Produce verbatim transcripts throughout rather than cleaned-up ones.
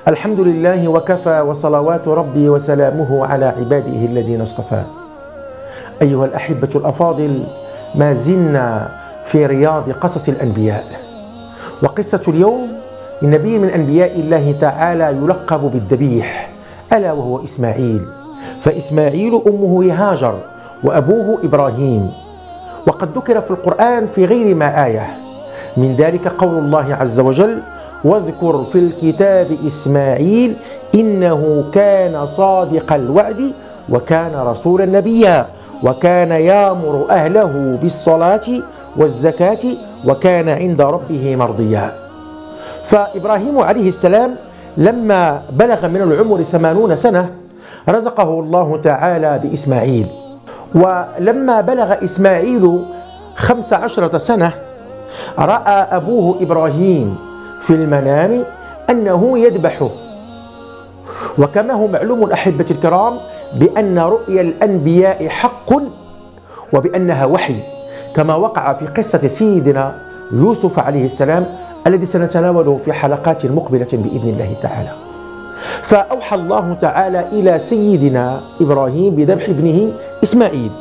الحمد لله وكفى وصلوات ربي وسلامه على عباده الذين اصطفى. أيها الأحبة الأفاضل، ما زلنا في رياض قصص الأنبياء، وقصة اليوم من نبي من أنبياء الله تعالى يلقب بالذبيح، ألا وهو إسماعيل. فإسماعيل أمه هاجر وأبوه إبراهيم، وقد ذكر في القرآن في غير ما آية، من ذلك قول الله عز وجل: واذكر في الكتاب إسماعيل إنه كان صادق الوعد وكان رسولا نبيا وكان يأمر أهله بالصلاة والزكاة وكان عند ربه مرضيا. فإبراهيم عليه السلام لما بلغ من العمر ثمانون سنة رزقه الله تعالى بإسماعيل، ولما بلغ إسماعيل خمس عشرة سنة رأى أبوه إبراهيم في المنام أنه يذبحه. وكما هو معلوم أحبة الكرام بأن رؤيا الأنبياء حق وبأنها وحي، كما وقع في قصة سيدنا يوسف عليه السلام الذي سنتناوله في حلقات مقبلة بإذن الله تعالى. فأوحى الله تعالى إلى سيدنا إبراهيم بذبح ابنه إسماعيل،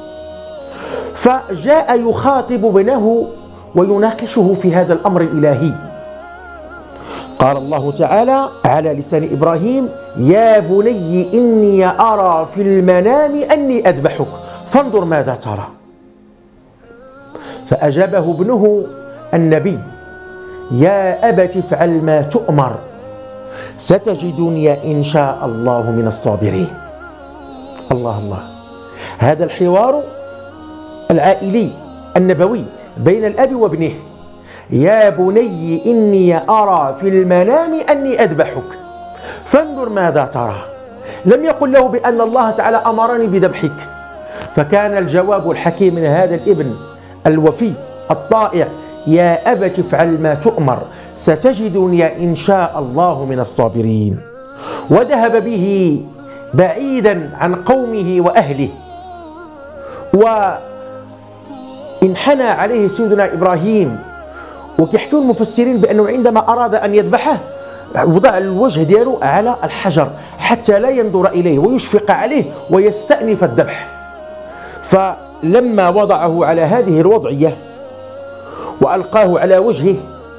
فجاء يخاطب ابنه ويناقشه في هذا الأمر الإلهي. قال الله تعالى على لسان إبراهيم: يا بني إني أرى في المنام أني أذبحك فانظر ماذا ترى. فأجابه ابنه النبي: يا أبت افعل ما تؤمر ستجدني إن شاء الله من الصابرين. الله الله، هذا الحوار العائلي النبوي بين الأب وابنه. يا بني إني أرى في المنام أني أذبحك فانظر ماذا ترى. لم يقل له بأن الله تعالى أمرني بذبحك. فكان الجواب الحكيم من هذا الابن الوفي الطائع: يا أبت افعل ما تؤمر ستجدني إن شاء الله من الصابرين. وذهب به بعيدا عن قومه وأهله، وانحنى عليه سيدنا إبراهيم. وكيحكوا المفسرين بأنه عندما أراد أن يذبحه وضع الوجه دياله على الحجر حتى لا ينظر إليه ويشفق عليه ويستأنف الذبح. فلما وضعه على هذه الوضعية وألقاه على وجهه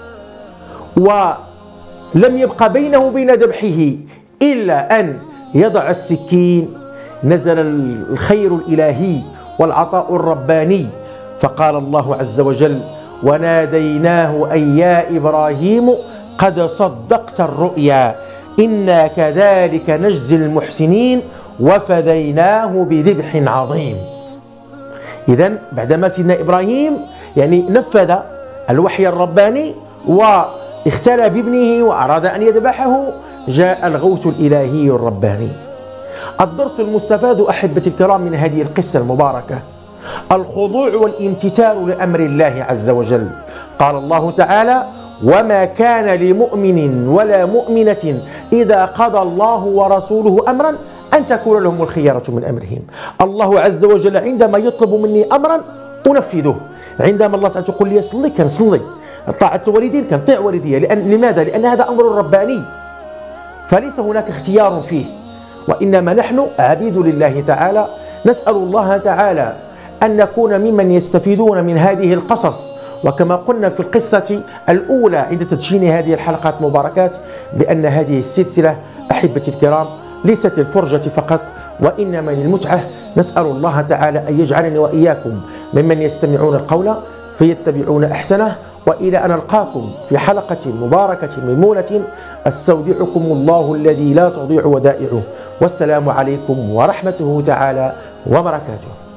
ولم يبقى بينه وبين ذبحه إلا أن يضع السكين، نزل الخير الإلهي والعطاء الرباني. فقال الله عز وجل: وناديناه أي يا إبراهيم قد صدقت الرؤيا إنا كذلك نجزي المحسنين وفديناه بذبح عظيم. إذن بعدما سيدنا إبراهيم يعني نفذ الوحي الرباني واختلى بابنه وأراد أن يذبحه، جاء الغوث الإلهي الرباني. الدرس المستفاد أحبة الكرام من هذه القصة المباركة الخضوع والامتثال لأمر الله عز وجل. قال الله تعالى: وما كان لمؤمن ولا مؤمنة إذا قضى الله ورسوله أمرا أن تكون لهم الخيرة من أمرهم. الله عز وجل عندما يطلب مني أمرا أنفذه. عندما الله تعالى تقول لي صلي كنصلي، طاعة الوالدين كنطيع والدي. لأن لماذا؟ لأن هذا أمر رباني، فليس هناك اختيار فيه، وإنما نحن عبيد لله تعالى. نسأل الله تعالى أن نكون ممن يستفيدون من هذه القصص. وكما قلنا في القصة الأولى عند تدشين هذه الحلقات المباركات بأن هذه السلسلة أحبتي الكرام ليست للفرجة فقط وإنما للمتعة. نسأل الله تعالى أن يجعلني وإياكم ممن يستمعون القول فيتبعون أحسنه. وإلى أن ألقاكم في حلقة مباركة ميمونة، أستودعكم الله الذي لا تضيع ودائعه، والسلام عليكم ورحمته تعالى وبركاته.